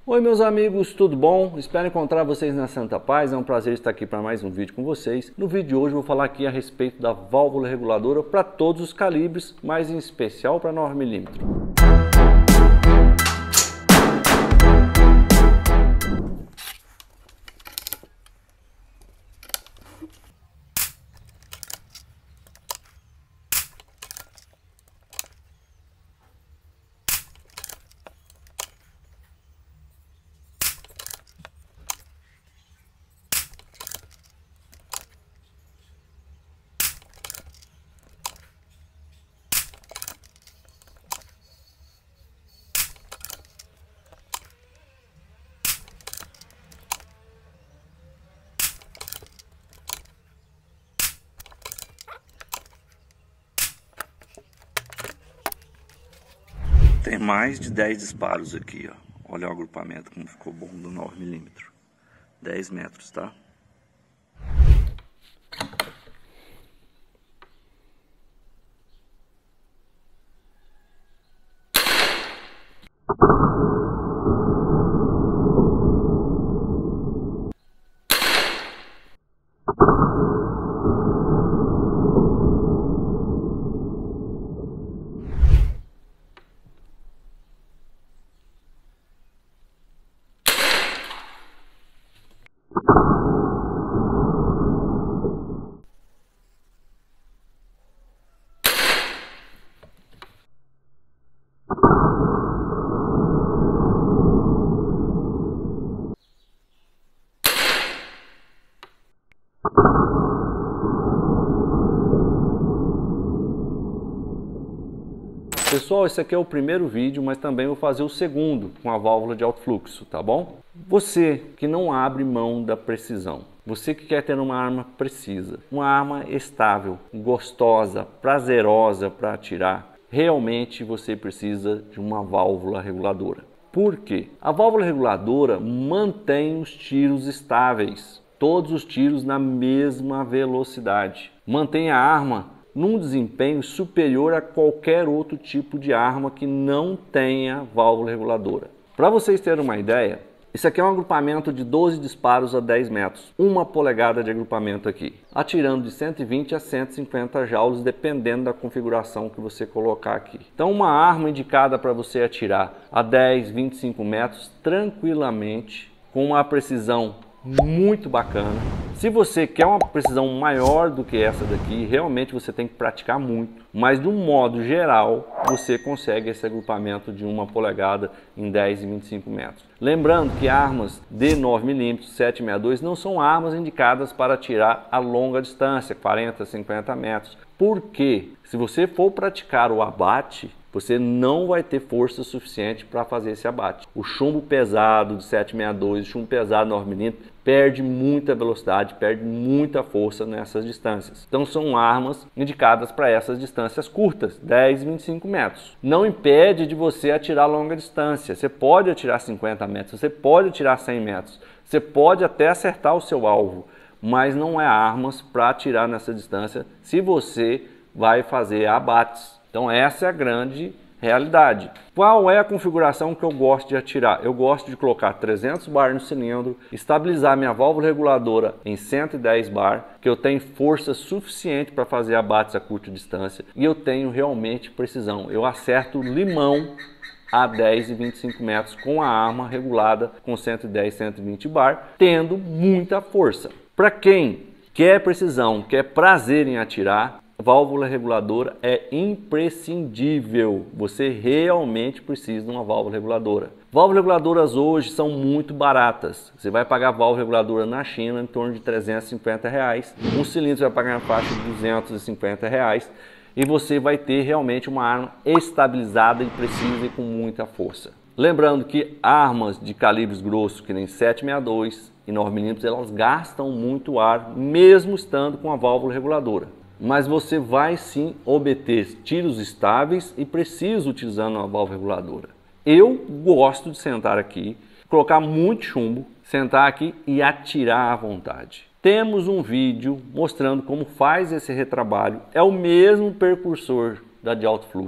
Oi meus amigos, tudo bom? Espero encontrar vocês na Santa Paz, é um prazer estar aqui para mais um vídeo com vocês. No vídeo de hoje eu vou falar aqui a respeito da válvula reguladora para todos os calibres, mas em especial para 9mm. Tem mais de 10 disparos aqui, ó. Olha o agrupamento como ficou bom do 9mm. 10 metros, tá? Pessoal, esse aqui é o primeiro vídeo, mas também vou fazer o segundo com a válvula de alto fluxo, tá bom? Você que não abre mão da precisão, você que quer ter uma arma precisa, uma arma estável, gostosa, prazerosa para atirar, realmente você precisa de uma válvula reguladora. Por quê? A válvula reguladora mantém os tiros estáveis, todos os tiros na mesma velocidade, mantém a arma num desempenho superior a qualquer outro tipo de arma que não tenha válvula reguladora. Para vocês terem uma ideia, isso aqui é um agrupamento de 12 disparos a 10 metros, 1 polegada de agrupamento aqui, atirando de 120 a 150 joules, dependendo da configuração que você colocar aqui. Então uma arma indicada para você atirar a 10, 25 metros tranquilamente, com uma precisão muito bacana. Se você quer uma precisão maior do que essa daqui, realmente você tem que praticar muito, mas de um modo geral você consegue esse agrupamento de 1 polegada em 10 e 25 metros. Lembrando que armas de 9mm 762 não são armas indicadas para atirar a longa distância, 40, 50 metros. Porque se você for praticar o abate, você não vai ter força suficiente para fazer esse abate. O chumbo pesado de 762, o chumbo pesado 9mm, perde muita velocidade, perde muita força nessas distâncias. Então são armas indicadas para essas distâncias curtas, 10 e 25 metros. Não impede de você atirar longa distância. Você pode atirar 50 metros, você pode atirar 100 metros, você pode até acertar o seu alvo, mas não é armas para atirar nessa distância se você vai fazer abates. Então essa é a grande realidade. Qual é a configuração que eu gosto de atirar? Eu gosto de colocar 300 bar no cilindro, estabilizar minha válvula reguladora em 110 bar, que eu tenho força suficiente para fazer abates a curta distância e eu tenho realmente precisão. Eu acerto limão a 10 e 25 metros com a arma regulada com 110, 120 bar, tendo muita força. Para quem quer precisão, quer prazer em atirar, válvula reguladora é imprescindível. Você realmente precisa de uma válvula reguladora. Válvulas reguladoras hoje são muito baratas. Você vai pagar válvula reguladora na China em torno de R$350. Um cilindro você vai pagar na faixa de R$250. E você vai ter realmente uma arma estabilizada e precisa e com muita força. Lembrando que armas de calibres grossos, que nem 762 e 9mm, elas gastam muito ar, mesmo estando com a válvula reguladora. Mas você vai sim obter tiros estáveis e preciso utilizando uma válvula reguladora. Eu gosto de sentar aqui, colocar muito chumbo, sentar aqui e atirar à vontade. Temos um vídeo mostrando como faz esse retrabalho, é o mesmo percursor da de alto fluxo.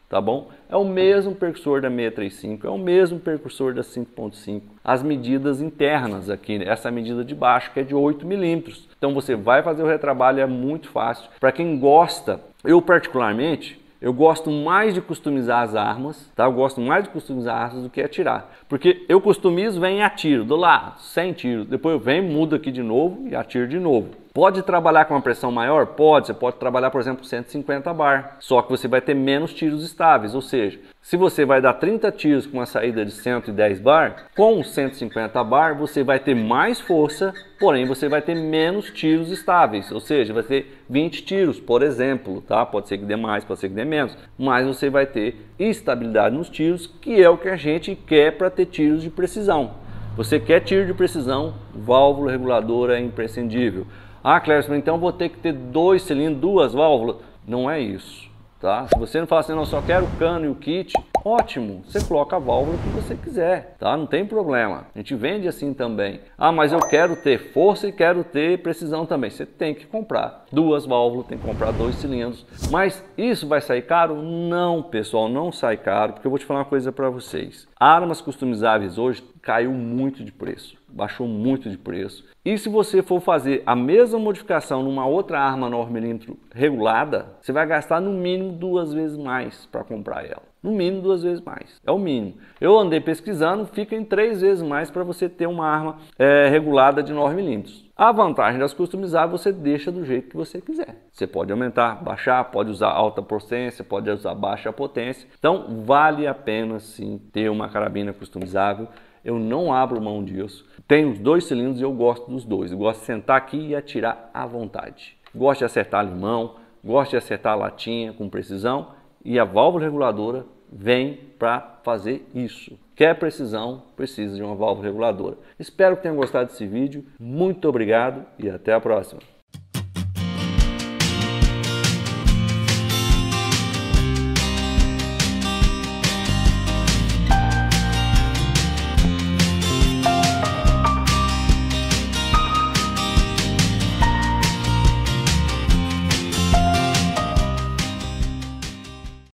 tá bom? É o mesmo percussor da 635, é o mesmo percussor da 5.5. As medidas internas aqui, essa medida de baixo que é de 8 milímetros. Então você vai fazer o retrabalho, é muito fácil. Para quem gosta, eu particularmente, eu gosto mais de customizar as armas, tá? Eu gosto mais de customizar armas do que atirar. Porque eu customizo, vem e atiro, dou lá 100 tiros, depois eu venho, mudo aqui de novo e atiro de novo. Pode trabalhar com uma pressão maior? Pode, você pode trabalhar, por exemplo, 150 bar, só que você vai ter menos tiros estáveis, ou seja, se você vai dar 30 tiros com uma saída de 110 bar, com 150 bar você vai ter mais força, porém você vai ter menos tiros estáveis, ou seja, vai ter 20 tiros, por exemplo, tá? Pode ser que dê mais, pode ser que dê menos, mas você vai ter estabilidade nos tiros, que é o que a gente quer para ter tiros de precisão. Você quer tiro de precisão, válvula reguladora é imprescindível. Ah, Clérison, então vou ter que ter 2 cilindros, 2 válvulas. Não é isso, tá? Se você não fala assim, não, só quero o cano e o kit, ótimo, você coloca a válvula que você quiser, tá? Não tem problema, a gente vende assim também. Ah, mas eu quero ter força e quero ter precisão também. Você tem que comprar 2 válvulas, tem que comprar 2 cilindros. Mas isso vai sair caro? Não, pessoal, não sai caro, porque eu vou te falar uma coisa para vocês. Armas customizáveis hoje caiu muito de preço, baixou muito de preço. E se você for fazer a mesma modificação numa outra arma 9mm regulada, você vai gastar no mínimo 2 vezes mais para comprar ela. No mínimo 2 vezes mais, é o mínimo. Eu andei pesquisando, fica em 3 vezes mais para você ter uma arma regulada de 9mm. A vantagem das customizáveis você deixa do jeito que você quiser. Você pode aumentar, baixar, pode usar alta potência, pode usar baixa potência. Então vale a pena sim ter uma carabina customizável. Eu não abro mão disso. Tenho os 2 cilindros e eu gosto dos 2. Eu gosto de sentar aqui e atirar à vontade. Gosto de acertar limão, gosto de acertar a latinha com precisão. E a válvula reguladora vem para fazer isso. Quer precisão, precisa de uma válvula reguladora. Espero que tenham gostado desse vídeo. Muito obrigado e até a próxima.